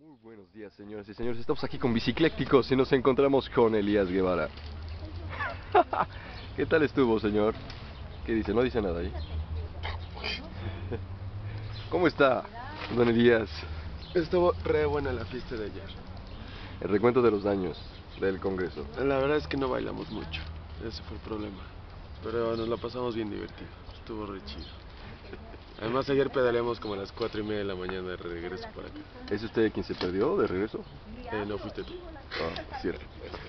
Muy buenos días, señoras y señores. Estamos aquí con Biciclécticos y nos encontramos con Elías Guevara. ¿Qué tal estuvo, señor? ¿Qué dice? No dice nada ahí. ¿Cómo está, don Elías? Estuvo re buena la fiesta de ayer. El recuento de los daños del Congreso. La verdad es que no bailamos mucho. Ese fue el problema. Pero nos la pasamos bien divertido. Estuvo re chido. Además ayer pedaleamos como a las 4:30 de la mañana de regreso para acá. ¿Es usted quien se perdió de regreso? No fuiste tú. Ah, cierto.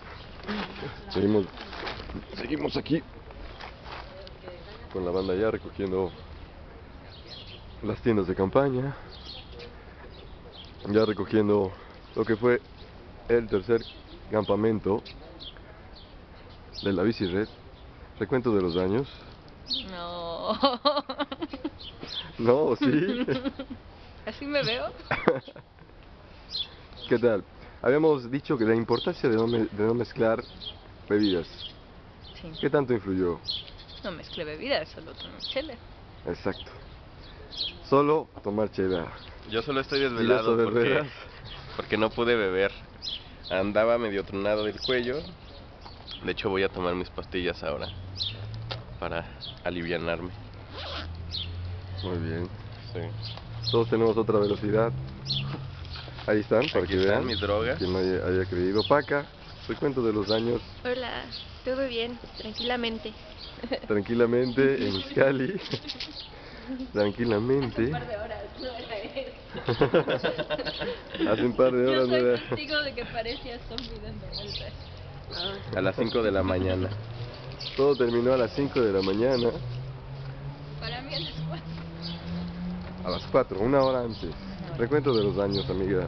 Seguimos aquí con la banda ya recogiendo las tiendas de campaña, ya recogiendo lo que fue el tercer campamento de la Bici Red. Recuento de los daños. No. No, ¿sí? ¿Así me veo? ¿Qué tal? Habíamos dicho que la importancia de no mezclar bebidas. Sí. ¿Qué tanto influyó? No mezclé bebidas, solo tomé chela. Exacto. Solo tomar chela. Yo solo estoy ¿Y desvelado eso de veras? porque no pude beber. Andaba medio tronado del cuello. De hecho voy a tomar mis pastillas ahora para alivianarme. Muy bien. Sí. Todos tenemos otra velocidad. Ahí están, para Aquí que están vean. mis drogas. Quien no haya creído. Paca, recuento de los daños. Hola, todo bien, tranquilamente. Tranquilamente en Izcali. Tranquilamente. Hace un par de horas no Yo soy era. testigo de que parecía zombie dando vueltas. A las 5 de la mañana. Todo terminó a las 5 de la mañana. Para mí a las 4. A las 4, una hora antes. Recuento de los daños, amiga.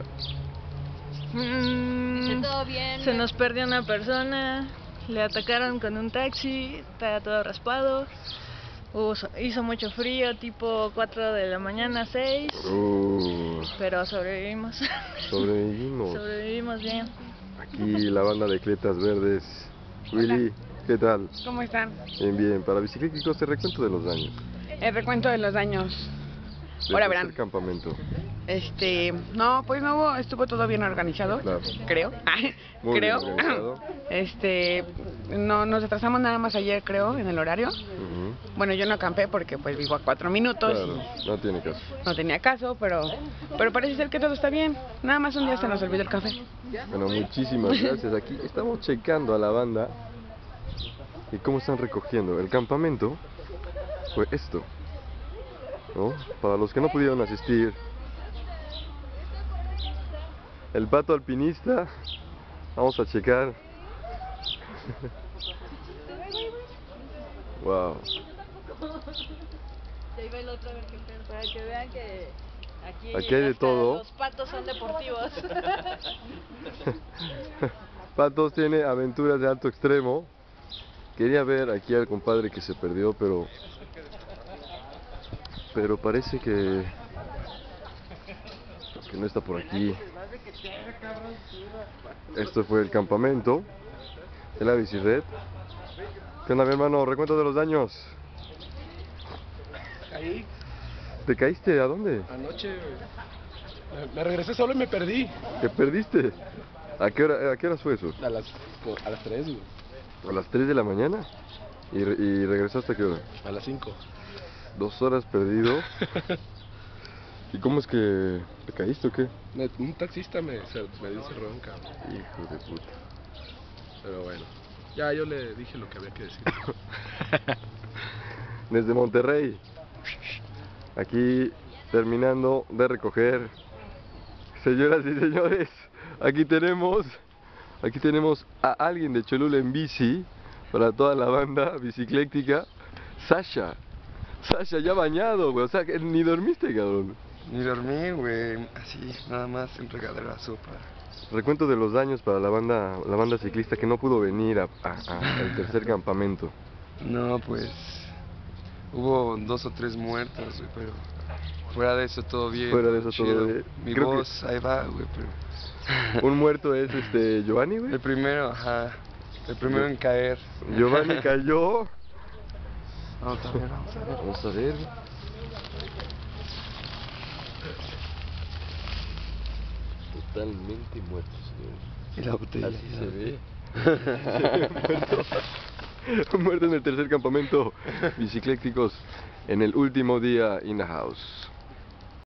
Dice, todo bien. Se nos perdió una persona, le atacaron con un taxi, está todo raspado. Hizo mucho frío, tipo 4 de la mañana, 6, pero sobrevivimos. Sobrevivimos. Sobrevivimos bien. Aquí la banda de Cletas Verdes. Willy, ¿qué tal? ¿Cómo están? Bien, bien. Para Bicicléticos, el recuento de los daños. El recuento de los daños. Del Ahora tercer verán. campamento. No, pues no hubo, estuvo todo bien organizado. Claro. Creo. Muy bien creo. organizado. No, nos atrasamos nada más ayer, creo, en el horario. Ujú. Bueno, yo no acampé porque pues vivo a 4 minutos Claro, no tiene caso. y no tenía caso, pero parece ser que todo está bien. Nada más un día se nos olvidó el café. Bueno, muchísimas gracias. Aquí estamos checando a la banda y cómo están recogiendo. El campamento fue esto, ¿no? Para los que no pudieron asistir, el pato alpinista. Vamos a checar. Wow. Ahí va el otro para que vean que Aquí hay de hasta todo. los patos son deportivos. Patos tiene aventuras de alto extremo. Quería ver aquí al compadre que se perdió, pero parece que no está por aquí. Esto fue el campamento de la Bici Red. ¿Qué onda, mi hermano? Recuento de los daños. Caí ¿Te caíste? ¿A dónde? anoche. Me regresé solo y me perdí. ¿Te perdiste? ¿A qué horas fue eso? A las 3, güey. ¿A las 3 de la mañana? ¿Y regresaste a qué hora? A las 5. 2 horas perdido. ¿Y cómo es que te caíste o qué? Un taxista me dio cerrón, cabrón. Hijo de puta. Pero bueno, ya yo le dije lo que había que decir. Desde Monterrey, aquí terminando de recoger. Señoras y señores, aquí tenemos a alguien de Cholula en bici para toda la banda bicicléctica. Sasha ya bañado, güey, o sea, que ni dormiste, cabrón. Ni dormí, güey, así, nada más en regadera sopa. Recuento de los daños para la banda ciclista que no pudo venir al tercer campamento. No, pues, hubo 2 o 3 muertos, güey, pero fuera de eso todo bien. Fuera de eso chido. todo bien. Mi Creo que voz, ahí va, güey, pero... Un muerto es Giovanni, güey. El primero, ajá, el primero en caer. Giovanni cayó. Vamos a ver, vamos a ver. Vamos a ver. totalmente muerto, señores. Y la botella. Así se ve. Se ve muerto. Muerto en el tercer campamento. Bicicléticos en el último día in the house.